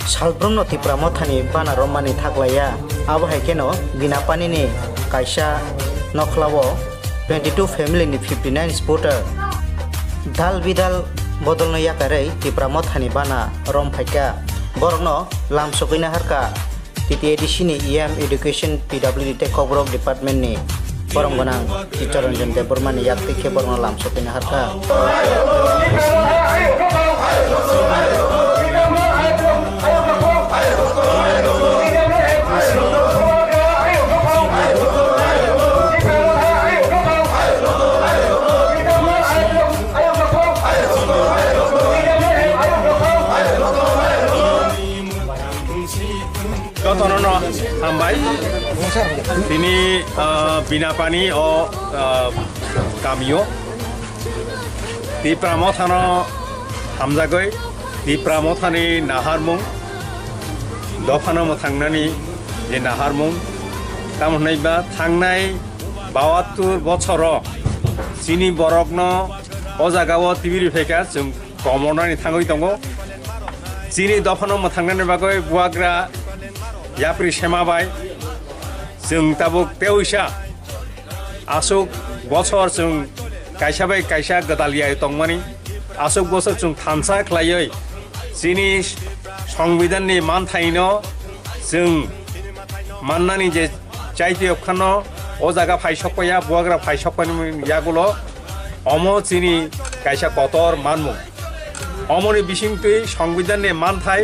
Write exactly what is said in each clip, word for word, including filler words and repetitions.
Salbrumno tipra mothani bana romani thaklaya abo haikeno binapani ni kaisa nokhlawo twenty-two family ni fifty-nine supporter dal bidal bodolno yakare tipra mothani bana rom phaika borno lam sokina harka T T A D C ni E M Education P W D Tech Cobrok Department ni borong gonang Cicaranjan Deborman ni yakti ke borno lam sokina harka Tonono hambai ini binapani o kamio di pramothano hamjagoi di pramothani naharmung dofano mo thangnani je naharmung tamhnaiba thangnai bawatur bochoro sini borokno o jagao tibiri pheka jung komonani thangoi tongo sini dofano mo thangnani bagoi buagra Yapri semabai jung tabuk teuisa asuk bochor jung kaisa bai kaisa gadaliya tongmani asuk bochor jung thamsa khlaioi sini সংবিধান ni manthaino jung mannani je chaiti okhano o jaga phaisokya buagra phaisokani yagulo omo chini kaisa kotor manmu omoni bisingtui সংবিধান ni manthai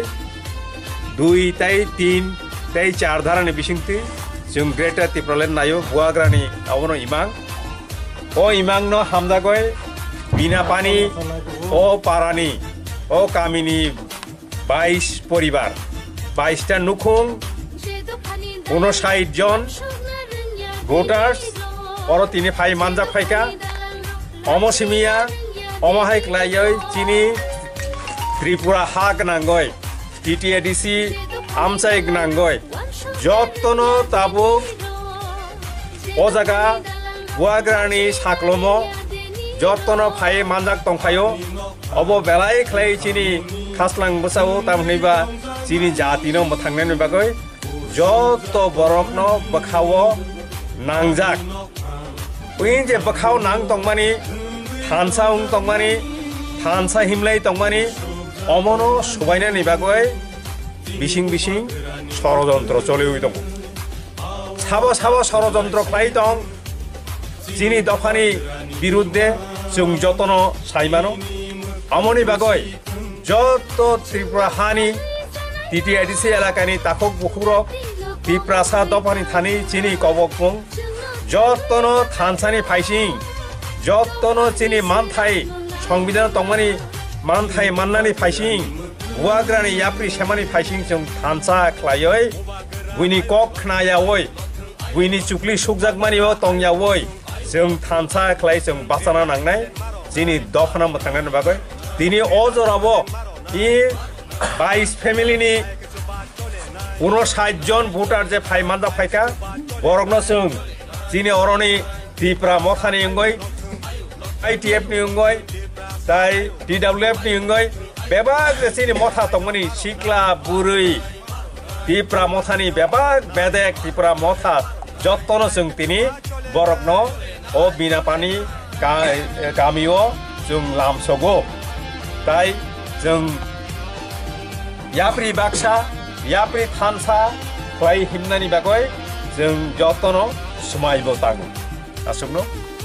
দুই tai তিন tai চার ধারানি বিসিংতি जों greater तिप्रलेन नायो बुआग्रानि आवनो इमां ओ इमां न हामदागय बिनापानी ओ पारानी ओ कामिनी बाईस परिवार बाईस टा नुखुं ঊনষাট জন ভোটার্স और तिनी फाइ मानजा फाइका अमसिमिया अमहाय क्लायै चिनी त्रिपुरा हा गनांगय T T A D C আমচাই গনাंगय যতনো তাবো ও জায়গা বুয়াগ্রানি সাকলমো যতনো ফাই মানজাক তংফাयो অব বেলাই খ্লাই চিনি খাসলাং বসাও তামনিবা চিনি জাতিनो মথাংনাनि बागै যত বরকনো বখাও নাংজাক উইন যে বখাও নাং তংমানি থানসা উং তংমানি থানসা হিমলাই তংমানি অমনো সবাইনাनि बागै বিশিং বিশিং ষড়যন্ত্র চলেই দং সাবো সাবো ষড়যন্ত্র খাই দং যিনি দফানি বিরুদ্ধে जों যতনো সাইমানো আমনি বাগৈ যত ত্রিপুরা হানি T T A D C এলাকানি তাকক বুকুরক বিপ্রাসা দফানি থানি চিনি কবকং যতনো থানসানি ফাইসিং যতনো চিনি মানথাই সংবিধান তংমানি মানথাই মাননানি ফাইসিং बुआग्रानि याप्रि सेमानि फाइसिं जों थानसा ख्लायै बुइनि कक खनायावै बुइनि चुक्लि सुकजाकमानि तंयावै जों थानसा ख्लाय जों बासाना नांनाय जिनि दखना मथांनानि बागै दिनि अजराबो इ बाईस फेमिलिनि ঊনষাট জন भोटार जे फाइ मानदा फाइका बरकनो जों जिनि अरनि त्रिपुरा मथानि अंगै I T F नि अंगै ताइ P W F नि अंगै बेबाग सिनि मथा तंगनि सिक्ला बुरै तिप्रा मथानि बेबाग बेदेक तिप्रा मथा जत्तनो जों तिनि बरकनो ओ बिनापानी गामियो जों लामसगो ताइ जों याप्रि बाक्सा याप्रि थानसा ख्लाय हिमनानि बागै जों जत्तनो समायबो ताङो आसुकनो